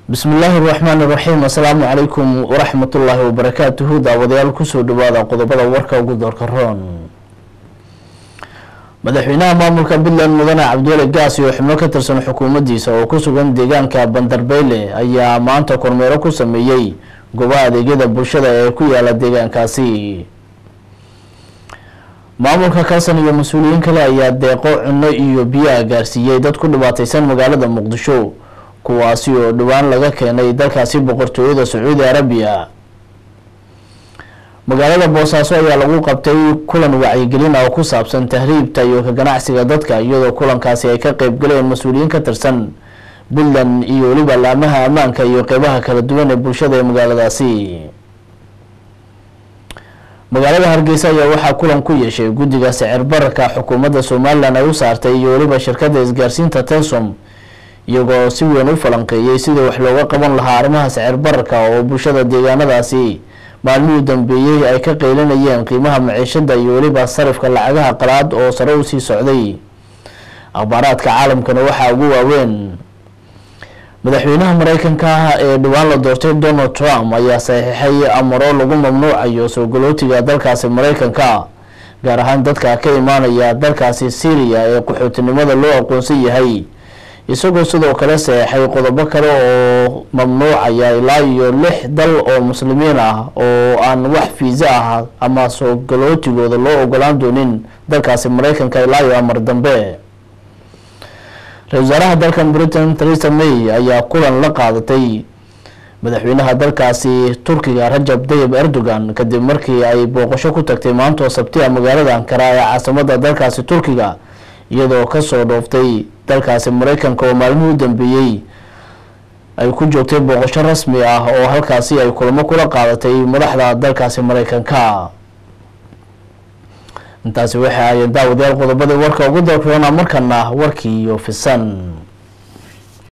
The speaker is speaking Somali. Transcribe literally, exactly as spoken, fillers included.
بسم الله الرحمن الرحيم. السلام عليكم ورحمة الله وبركاته. داوديال كسو دوادا قضبada warka ugu doorka roon. madaxweynaha maamulka Puntland mudane Cabdulle Gaasi oo xubno ka tirsan xukuumaddiisa oo ku sugan deegaanka Bandarbeyle ayaa maanta kormeero ku sameeyay goobaha adeegyada bulshada ee ku yaala deegaankaasi. maamulka Kaasan iyo mas'uuliyiin kale ayaa deeqo cunno iyo biyo gaarsiiyay dad ku dhibaataysan magaalada Muqdisho kuwaasi oo dhawaan laga keenay dalkaasi boqortooyada Sacuudi Arabiya. magaalada Boosaaso ayaa lagu qabtay kulan wacyigelin oo ku saabsan tahriibta iyo ka ganacsiga dadka iyadoo kulankaasi ay ka qayb galeen mas'uuliyiin ka tirsan Puntland iyo waliba laamaha ammaanka iyo qaybaha kala duwan ee bulshada ee magaaladaasi. magaalada Hargeysa ayaa waxaa kulan ku yeeshay guddiga sicir bararka xukuumadda Soomaaliland ay u saartay iyo waliba shirkadda isgaarsiinta Telsom iyagoo si weyn u falanqeeyay sidii wax looga qaban lahaa arrimaha sicir bararka oo bulshada deegaanadaasi maalmihii dambeeyay ay ka qeylinayeen qiimaha maciishada iyo waliba sarifka lacagaha qalaad oo sare u sii socday. akhbaaraadka caalamkana waxaa ugu waaweyn madaxweynaha Mareykanka ee dhawaan la doortay Donald Trump ayaa saxiixay amaro lagu mamnuucayo soo galootiga dalkaasi Mareykanka gaar ahaan dadka ka imaanaya dalkaasi Syria ee qaxootinimada loo aqoonsan yahay isagoo sidoo kale saxiixay qodobo kale oo mamnuucaya ilaa iyo lix dal oo muslimiin ah oo aan wax fiisa ah ama soo galootigooda loo ogolaan doonin dalkaasi Mareykanka ilaa iyo amar dambe. ra-iisul wasaaraha dalkan Britain Theresa May ayaa kulan la qaadatay madaxweynaha dalkaasi Turkiga Rajab Tayyip Erdogan kadib markii ay booqasho ku tagtay maanta Sabtida magaalada Ankara ee caasimadda dalkaasi Turkiga iyadoo ka soo dhooftay dalkaasi Mareykanka oo maalmihii dambeeyay ay ku joogtay booqasho rasmi ah oo halkaasi ay kulamo kula qaadatay madaxda dalkaasi Mareykanka. intaasi waxa ay daawadayaal qodobada warka ugu doorkana markana warkii iyo fisan.